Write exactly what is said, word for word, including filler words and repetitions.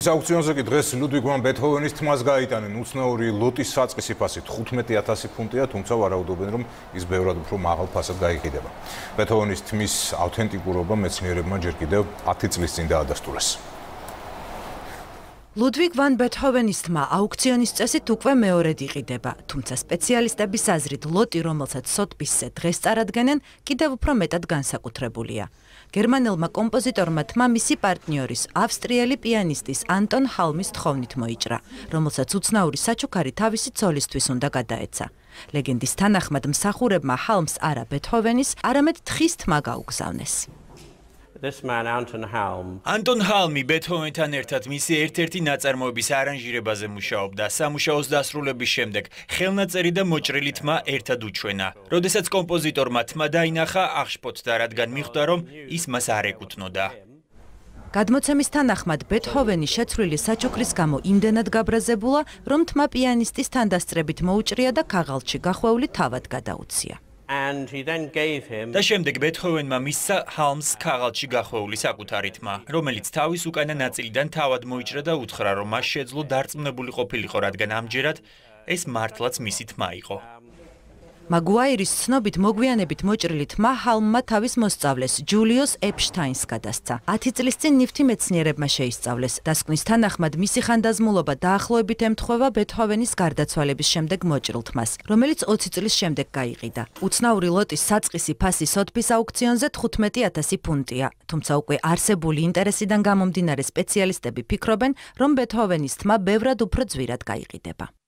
აუქციონზე კი დღეს ლუდვიგ ვან ბეთჰოვენის თმას გაიტანენ უცნაური ლოტის საწყისი ფასი თხუთმეტი ათასი ფუნტია, თუმცა ვარაუდობენ, რომ ის ბევრად უფრო მაღალ ფასად გაიყიდება. ბეთჰოვენის თმის ავთენტიკურობა მეცნიერებმა ჯერ კიდევ ათი წლის წინ დაადასტურეს. ლუდვიგ ვან ბეთჰოვენის თმა აუქციონის წესით უკვე მეორედ იყიდება, თუმცა სპეციალისტების აზრით ლოტი, რომელსაც სოტბისზე დღეს წარადგენენ, კიდევ უფრო მეტად განსაკუთრებულია. გერმანელმა კომპოზიტორმა თმა მისი პარტნიორის, ავსტრიელი პიანისტის ანტონ ჰალმის თხოვნით მოიჭრა, რომელსაც უცნაური საჩუქარი თავისი ცოლისთვის უნდა გადაეცა. ლეგენდის თანახმად მსახურებმა ჰალმს არა ბეთჰოვენის, არამედ თხის თმა გაუგზავნეს. ანტონ ჰალმი ბეთჰოვენთან ერთად მისი ერთ-ერთი ნაწარმოების არანჟირებაზე მუშაობდა. სამუშაოს დასრულების შემდეგ ხელნაწერი და მოჭრილი თმა ერთად უჩვენა. როდესაც კომპოზიტორმა თმა დაინახა, აღშფოთდა, რადგან მიხვდა, რომ ის მას არ ეკუთვნოდა. გადმოცემის თანახმად ბეთჰოვენი შეცვლილი საჩუქრის გამო იმდენად გაბრაზებულა, რომ თმა პიანისტის თანდასწრებით მოუჭრია და ქაღალდში გახვეული თავად გადაუცია. და შემდეგ ბეთჰოვენმა მისცა ჰალმს ქაღალდში გახვეული საკუთარი თმა, რომელიც თავის უკანა ნაწილიდან თავად მოიჭრა და უთხრა, რომ მას შეძლო დარწმუნებული ყოფილიყო, რადგან ამჯერად ეს მართლაც მისი თმა იყო. მაგუაირის ცნობით მოგვიანებით მოჭრილი თმა ჰალმმა თავის მოსწავლეს ჯულიოს ეპშტაინს გადასცა. ათი წლის წინ ნივთი მეცნიერებმა შეისწავლეს. დასკვნის თანახმად მისი ხანდაზმულობა დაახლოებით ემთხვევა ბეთჰოვენის გარდაცვალების შემდეგ მოჭრილ თმას, რომელიც ოცი წლის შემდეგ გაიყიდა. უცნაური ლოტის საწყისი ფასი სოტბის აუქციონზე თხუთმეტი ათასი ფუნტია, თუმცა უკვე არსებული ინტერესიდან გამომდინარე სპეციალისტები ფიქრობენ, რომ ბეთჰოვენის თმა ბევრად უფრო ძვირად გაიყიდება.